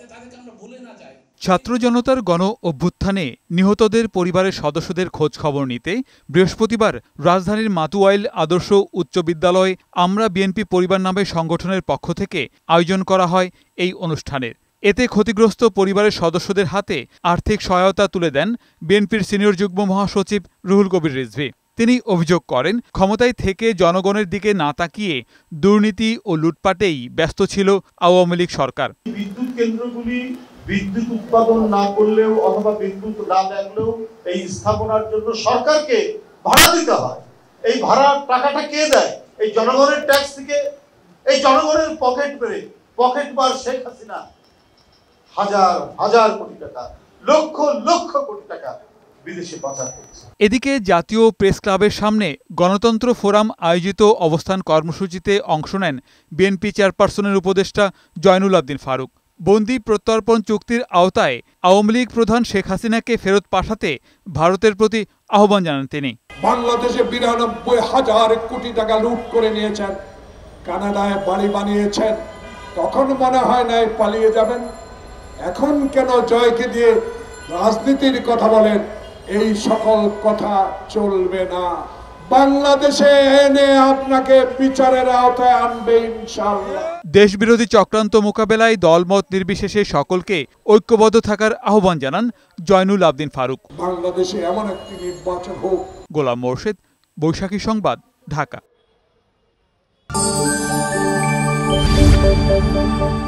ছাত্র জনতার গণ অভ্যুত্থানে নিহতদের পরিবারের সদস্যদের খোঁজ খবর নিতে বৃহস্পতিবার রাজধানীর মাতুয়াইল আদর্শ উচ্চ বিদ্যালয় আমরা বিএনপি পরিবার নামে সংগঠনের পক্ষ থেকে আয়োজন করা হয় এই অনুষ্ঠানের। এতে ক্ষতিগ্রস্ত পরিবারের সদস্যদের হাতে আর্থিক সহায়তা তুলে দেন বিএনপির সিনিয়র যুগ্ম মহাসচিব রুহুল কবির রিজভী। তিনি অভিযোগ করেন, ক্ষমতায় থেকে জনগণের দিকে না তাকিয়ে দুর্নীতি ও লুটপাটেই ব্যস্ত ছিল আওয়ামী লীগ সরকার। বিদ্যুৎ কেন্দ্রগুলি বিদ্যুৎ উৎপাদন না করলেও অথবা বিদ্যুৎ না থাকলেও এই স্থাপনার জন্য সরকারকে ভাড়া দিতে হয়। এই ভাড়ার টাকাটা কে দেয়? এই জনগণের ট্যাক্স থেকে। এই জনগণের পকেট মার শেখ হাসিনা হাজার হাজার কোটি টাকা, লক্ষ লক্ষ কোটি টাকা বিদেশে পাচার করছে। এদিকে জাতীয় প্রেস ক্লাবের সামনে গণতন্ত্র ফোরাম আয়োজিত অবস্থান কর্মসূচিতে অংশ নেন বিএনপি চেয়ারপারসনের উপদেষ্টা জয়নুল আবদিন ফারুক। বন্দি প্রত্যর্পণ চুক্তির আওতায় আওয়ামী লীগ প্রধান শেখ হাসিনাকে ফেরত পাঠাতে ভারতের প্রতি আহ্বান জানান তিনি। বাংলাদেশে ৯২,০০০ কোটি টাকা লুট করে নিয়েছেন, কানাডায় বাড়ি বানিয়েছেন, তখন মনে হয় না পালিয়ে যাবেন। এখন কেন জয়কে দিয়ে রাজনীতির কথা বলেন? এই সকল কথা চলবে না। বাংলাদেশে এনে আপনাকে বিচারের আওতায় আনবে ইনশাআল্লাহ। দেশবিরোধী চক্রান্ত মোকাবেলায় দলমত নির্বিশেষে সকলকে ঐক্যবদ্ধ থাকার আহ্বান জানান জয়নুল আবদিন ফারুক। বাংলাদেশে এমন একটি নির্বাচন হোক। গোলাম মোর্শেদ, বৈশাখী সংবাদ, ঢাকা।